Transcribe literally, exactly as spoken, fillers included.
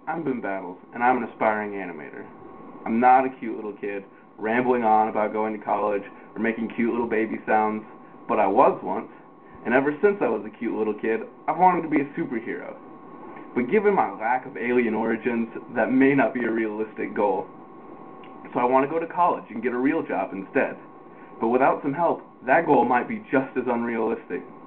I'm Ben Battles, and I'm an aspiring animator. I'm not a cute little kid rambling on about going to college or making cute little baby sounds, but I was once, and ever since I was a cute little kid, I've wanted to be a superhero. But given my lack of alien origins, that may not be a realistic goal. So I want to go to college and get a real job instead. But without some help, that goal might be just as unrealistic.